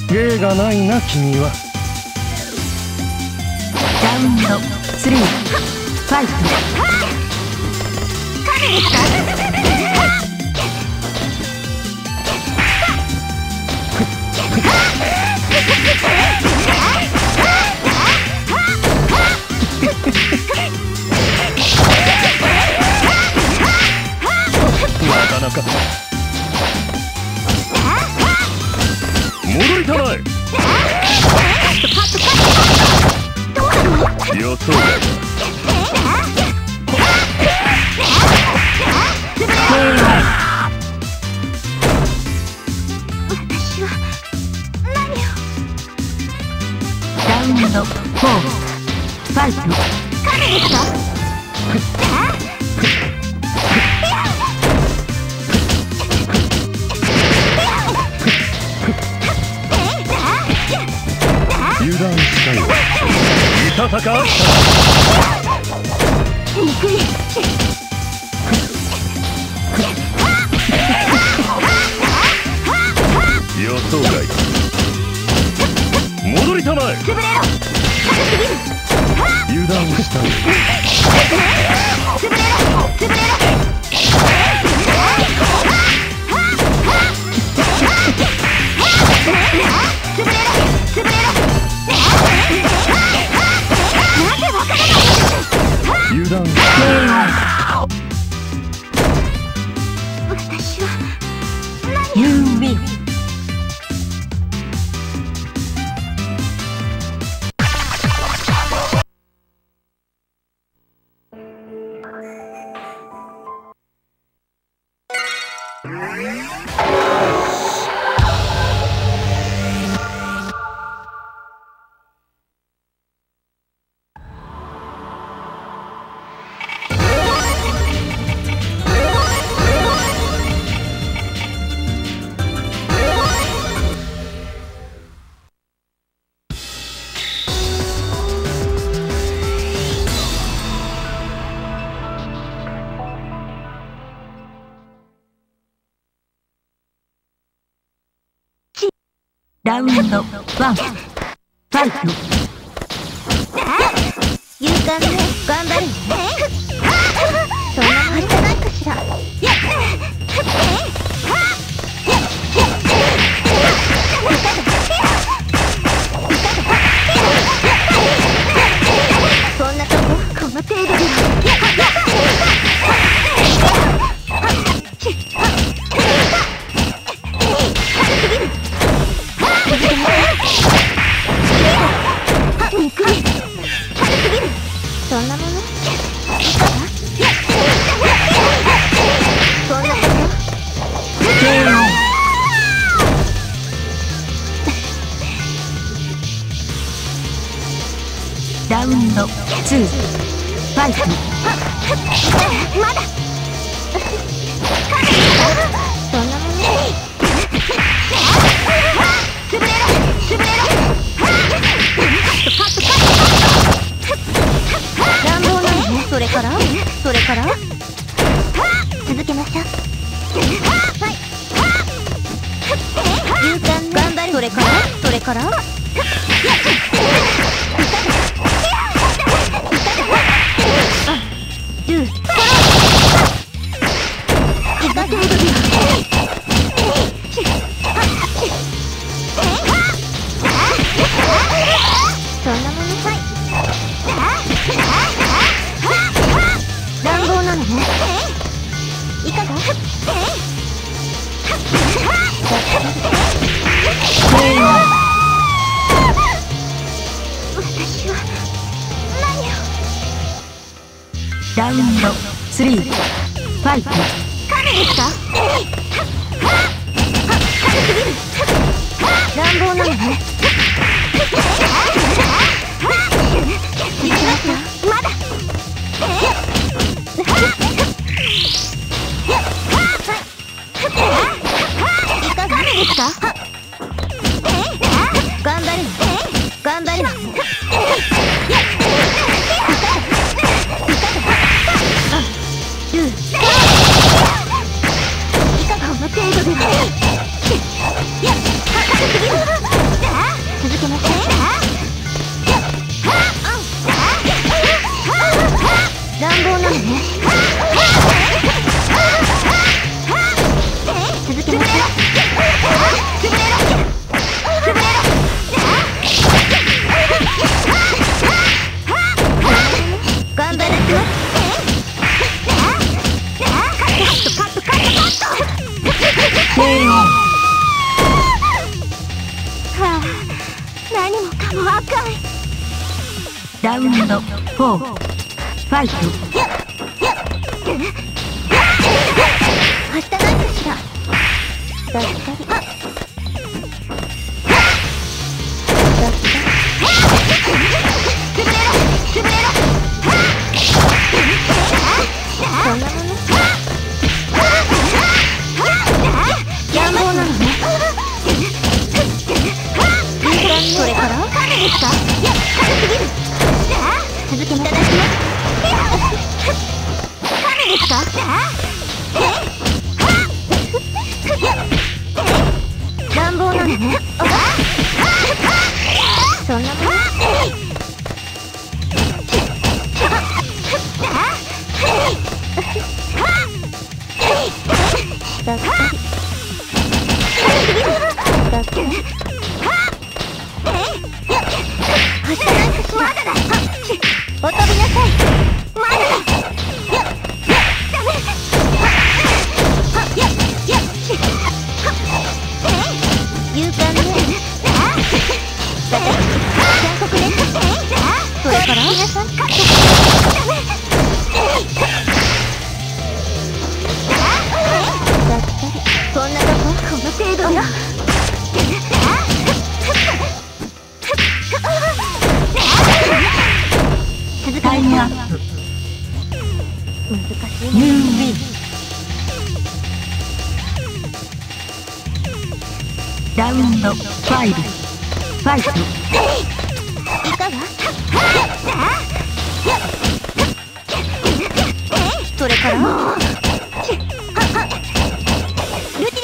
芸がないな君は。 ラウンド3ファイト。 なかなか戻りたまえ。予想外だ。 私は何を。ラウンド4ファイト。彼ですか。 油断したよ。いささか憎い。 予想外だ。戻りたまえ。 潰れろ。 油断したよ。 潰れろ。潰れろ。 油断したよ。 私は何を。ユーウィン。ラウンド1ファイト。勇敢ね。頑張るね。そんなはずじゃないかしら。そんなとここの程度では。そんなもの。そんなこと。ラウンド2ファイト。まだ。そんなもの。潰れろ。潰れろ。乱暴なのね。それから続けましょう。はい。勇敢ね。頑張る。それからルーいか程度で。そんなもの。乱暴なのね。いかが。私は何を。ラウンド3ファイト。彼ですか。乱暴なのね。まだ。いかがですか。頑張る。頑張る。ルー何もかも赤い。 ラウンド4ファイト。 はしたないかしら。だったり。そんなもの。乱暴なのね。それから亀ですか。いや、軽すぎる。続けいただきます。亀ですか。乱暴なのね。そんなもの。だったり。だったり。明日なんかしまだだ。お飛びなさい。まだだ。ダメ。勇敢ね。残酷ね。それから皆さん。ダメ。だったり。こんなとここの程度よ。 タイムアップ。 難しい。 ユーウィン。ラウンド5ファイト。 いかが。それからルティネ。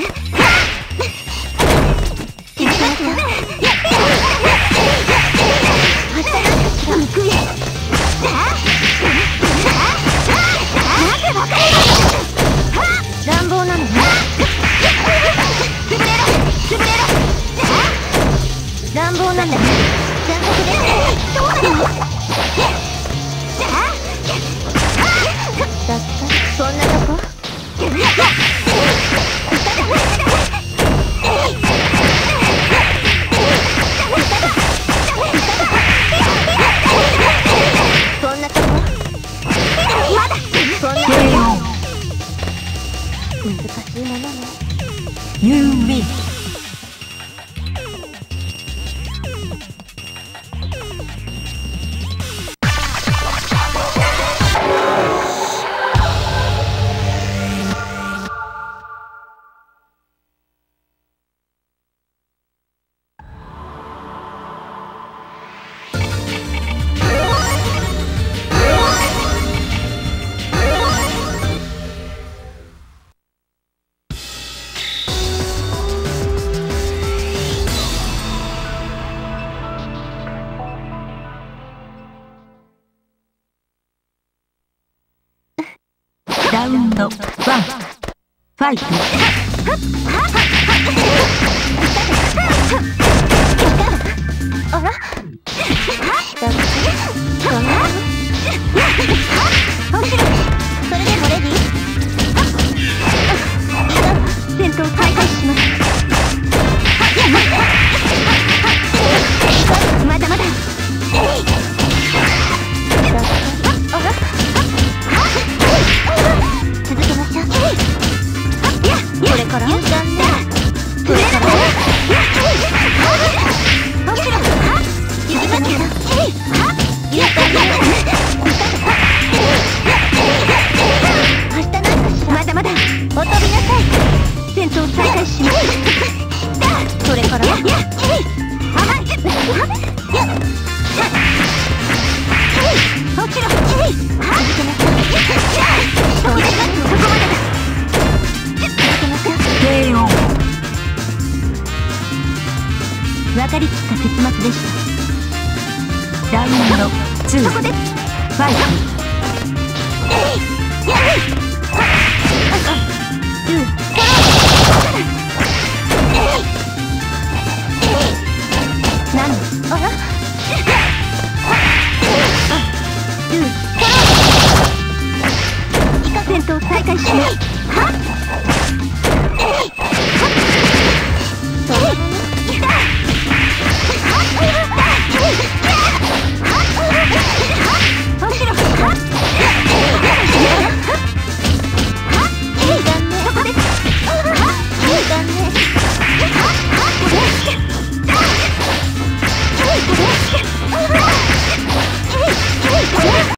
乱暴なのね。乱暴なんだね。残酷で。どうなの。だった。そんなとこ。そんなとこ。まだ。そんなとこ。難しいものね。 ユーウィン。ラウンド1ファイト。 あら。それでもレディー。戦闘再開します。まだまだ。続けましょう。これから勇敢ね。それから行きましょう。勇敢ね。明日なんかしら。まだまだ。お飛びなさい。戦闘再開します。それから甘い。落ちろ。続けましょう。そこまでだ。 KO。 分かりきった結末でした。 ラウンド2 そこでファイト。 何。あら。戦闘再開します。はっ。